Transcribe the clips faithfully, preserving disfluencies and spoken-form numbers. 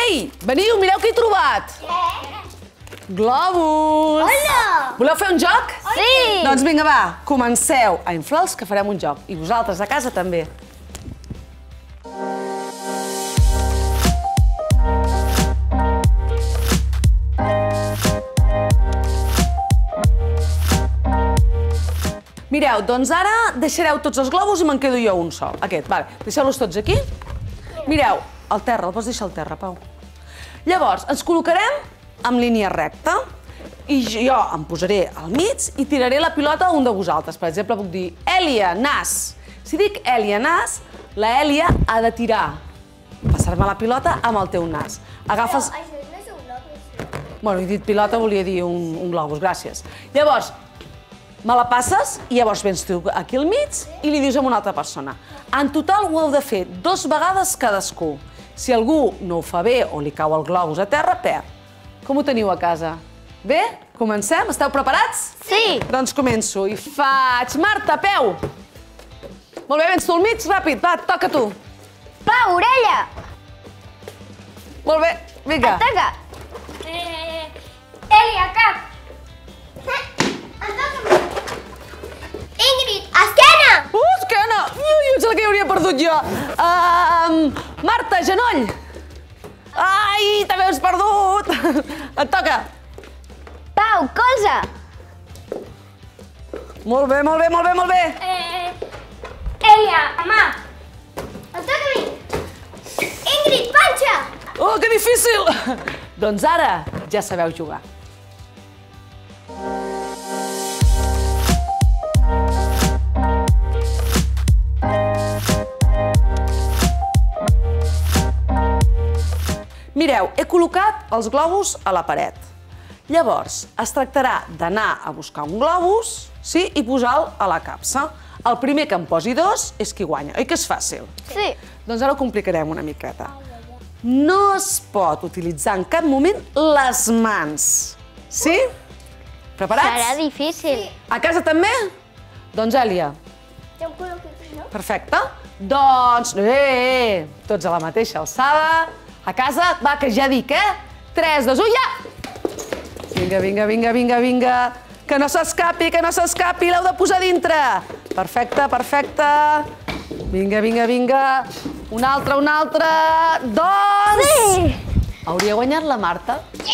Ei, veniu, mireu què he trobat. Globus. Hola! Voleu fer un joc? Sí! Doncs vinga, va, comenceu a inflar-los que farem un joc. I vosaltres a casa també. Mireu, doncs ara deixareu tots els globus i me'n quedo jo un sol. Aquest, vale. Deixeu-los tots aquí. Mireu, al terra, el pots deixar al terra, Pau. Llavors, ens col·locarem en línia recta i jo em posaré al mig i tiraré la pilota a un de vosaltres. Per exemple, puc dir Èlia, nas. Si dic Èlia, nas, la Èlia ha de tirar, passar-me la pilota amb el teu nas. Agafes... Això no és un globus. Bueno, he dit pilota, volia dir un, un globus, gràcies. Llavors, me la passes i llavors vens tu aquí al mig i li dius a una altra persona. En total ho heu de fer dues vegades cadascú. Si algú no ho fa bé o li cau el globus a terra, perd. Com ho teniu a casa? Bé? Comencem? Esteu preparats? Sí! Doncs començo i faig... Marta, peu! Molt bé, vens tu al mig, ràpid, va, toca tu. Pau, orella! Molt bé, vinga. Ataca! Èlia, cap! Ingrid, esquena! Uh, esquena! Ui, em sembla que hi hauria perdut jo. Uh, Marta, genoll! Ai, també has perdut! Et toca. Pau, colze! Molt bé, molt bé, molt bé, molt bé. Eh, Èlia, mà! Em toca a mi! Ingrid, panxa! Oh, que difícil! Doncs ara ja sabeu jugar. Mireu, he col·locat els globus a la paret. Llavors, es tractarà d'anar a buscar un globus, sí, i posar-lo a la capsa. El primer que en posi dos és qui guanya. Oi que és fàcil? Sí. Doncs ara ho complicarem una miqueta. No es pot utilitzar en cap moment les mans. Sí? Preparats? Serà difícil. A casa també? Doncs, Èlia. Ja ho col·loco aquí, no? Perfecte. Doncs, eh, tots a la mateixa alçada. A casa, va, que ja dic, eh? tres, dos, u, ja! Vinga, vinga, vinga, vinga, vinga. Que no s'escapi, que no s'escapi, l'heu de posar dintre. Perfecte, perfecte. Vinga, vinga, vinga. Un altre, un altre. Doncs... Sí! Hauria guanyat la Marta.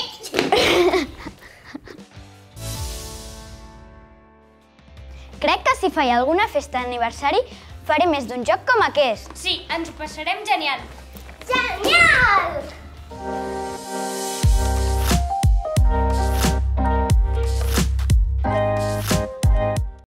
Crec que si faig alguna festa d'aniversari faré més d'un joc com aquest. Sí, ens ho passarem genial. Genial!